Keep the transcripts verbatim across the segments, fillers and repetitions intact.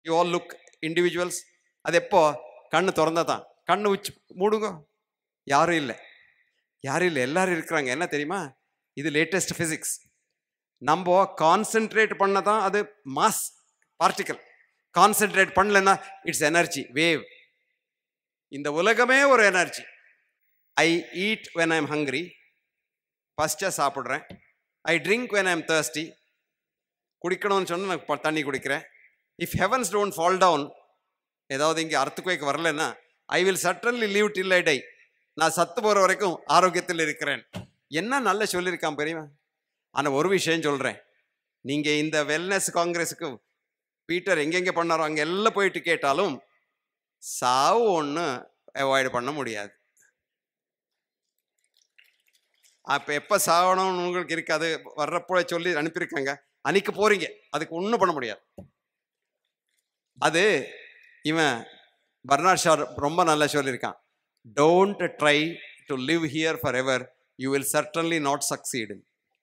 You all look individuals. அது எப்போ? கண்ணு திறந்தா தான். கண்ணு உச்சி மூடுங்க, யாரும் இல்லை, யாரும் இல்லை, எல்லாரும் இருக்கிறாங்க. என்ன தெரியுமா? இது லேட்டஸ்ட் பிசிக்ஸ். நம்ம கான்சென்ட்ரேட் பண்ண தான் அது மாஸ் பார்ட்டிக்கல். கான்சென்ட்ரேட் பண்ணலன்னா இட்ஸ் எனர்ஜி வேவ். இந்த உலகமே ஒரு energy. I eat when I am hungry, ஃபஸ்ட்டாக சாப்பிட்றேன். I drink when I am thirsty, குடிக்கணும்னு சொன்னால் நான் தண்ணி குடிக்கிறேன். If heavens don't fall down, ஏதாவது இங்கே அர்த்துக்குவேக்கு வரலன்னா I will certainly live till I die, நான் சத்து போகிற வரைக்கும் ஆரோக்கியத்தில் இருக்கிறேன். என்ன நல்ல சொல்லியிருக்கான் பெரியவன். ஆனால் ஒரு விஷயம் சொல்கிறேன், நீங்கள் இந்த வெல்னஸ் காங்கிரஸுக்கு பீட்டர் எங்கெங்கே பண்ணாரோ அங்கே எல்லாம் போயிட்டு கேட்டாலும் சாவு ஒன்று அவாய்டு பண்ண முடியாது. அப்போ எப்போ சாகணும்னு உங்களுக்கு இருக்காது, வர்றப்போ சொல்லி அனுப்பியிருக்காங்க, அன்னைக்கு போகிறீங்க, அதுக்கு ஒன்றும் பண்ண முடியாது. அது இவன் பர்னார்ட் ஷா ரொம்ப நல்லா சொல்லியிருக்கான், don't try to live here forever, you will certainly not succeed.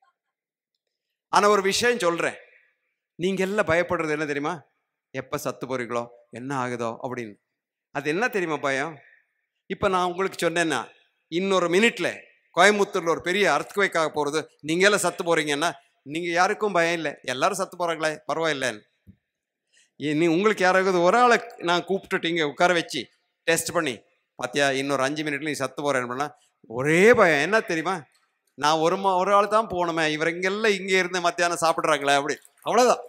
ஆனால் ஒரு விஷயம் சொல்கிறேன், நீங்கள் எல்லாம் பயப்படுறது என்ன தெரியுமா? எப்போ சத்து போறீங்களோ, என்ன ஆகுதோ அப்படின்னு. அது என்ன தெரியுமா பயம்? இப்போ நான் உங்களுக்கு சொன்னேன்னா இன்னொரு மினிட்ல கோயம்புத்தூரில் ஒரு பெரிய அர்த்குவேக் ஆக போகிறது, நீங்கள் எல்லாம் சத்து போகிறீங்கன்னா நீங்கள் யாருக்கும் பயம் இல்லை, எல்லாரும் சத்து போகிறாங்களே பரவாயில்லைன்னு. நீ உங்களுக்கு யாராவது ஒரு ஆளை நான் கூப்பிட்டுட்டு இங்கே உட்கார வச்சு டெஸ்ட் பண்ணி பார்த்தியா இன்னொரு அஞ்சு மினிட்ல நீ சத்து போகிறேன்னு பண்ணால் ஒரே பயம். என்ன தெரியுமா? நான் ஒரு மா ஒரு ஆள் தான் போகணுமே, இவர் இங்கெல்லாம் இங்கே இருந்து மத்தியானம் சாப்பிட்றாங்களே அப்படி, அவ்வளோதான்.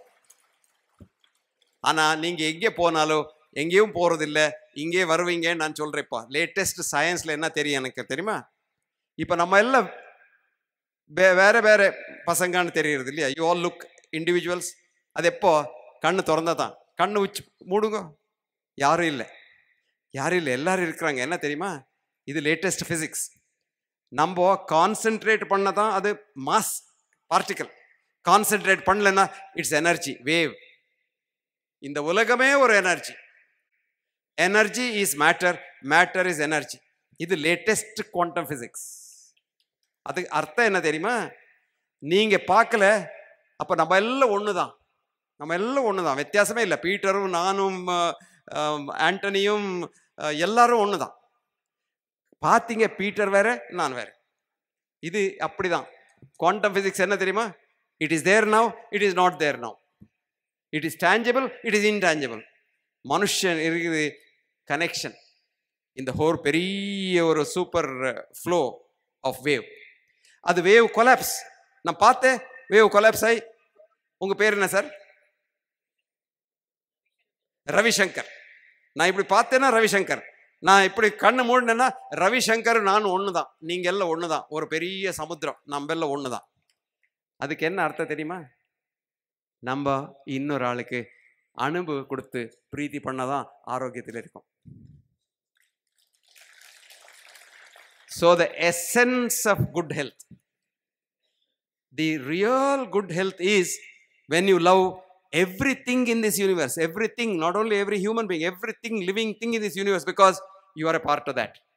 ஆனால் நீங்கள் எங்கே போனாலும் எங்கேயும் போகிறதில்ல, இங்கே வருவீங்கன்னு நான் சொல்கிறேன்ப்பா. லேட்டஸ்ட் சயின்ஸில் என்ன தெரியும் எனக்கு தெரியுமா? இப்போ நம்ம எல்லாம் வே வேற வேற பசங்கன்னு தெரியுறது இல்லையா? You all look individuals. அது எப்போ? கண்ணு திறந்தா தான். கண்ணு உச்சி மூடுங்க, யாரும் இல்லை, யாரும் இல்லை, எல்லாரும் இருக்கிறாங்க. என்ன தெரியுமா? இது லேட்டஸ்ட் பிசிக்ஸ். நம்ம கான்சென்ட்ரேட் பண்ண தான் அது மாஸ் பார்ட்டிக்கல். கான்சென்ட்ரேட் பண்ணலன்னா இட்ஸ் எனர்ஜி வேவ். இந்த உலகமே ஒரு energy. Energy is matter, matter is energy. இது லேட்டஸ்ட் குவாண்டம் பிசிக்ஸ். அதுக்கு அர்த்தம் என்ன தெரியுமா? நீங்க பார்க்கல, அப்ப நம்ம எல்லாம் ஒண்ணுதான், நம்ம எல்லாம் ஒண்ணுதான், வித்தியாசமே இல்லை. பீட்டரும் நானும் ஆண்டனியும் எல்லாரும் ஒண்ணுதான். பார்த்தீங்க, பீட்டர் வேற நான் வேற. இது அப்படிதான். குவாண்டம் பிசிக்ஸ் என்ன தெரியுமா? It is there now, it is not there now. It is tangible, it is intangible. மனுஷன் இருக்குது கனெக்ஷன். இந்த ஹோர் பெரிய ஒரு சூப்பர் ஃப்ளோ ஆஃப் வேவ். அது வேவ் கொலாப்ஸ். நான் பார்த்தேன், வேவ் கொலாப்ஸ் ஆகி. உங்க பேர் என்ன சார்? ரவிசங்கர். நான் இப்படி பார்த்தேன்னா ரவிசங்கர். நான் இப்படி கண்ணு மூடினேன்னா ரவிசங்கர் நான் ஒன்று தான், நீங்கள் எல்லாம் ஒன்று தான். ஒரு பெரிய சமுத்திரம், நம்ம எல்லாம் ஒன்று தான். அதுக்கு என்ன அர்த்தம் தெரியுமா? நம்ம இன்னொரு ஆளுக்கு அன்பு கொடுத்து பிரீத்தி பண்ணதான் ஆரோக்கியத்தில் இருக்கும். So the essence of good health, the real good health is when you love everything in this universe, everything, not only every human being, everything living thing in this universe, because you are a part of that.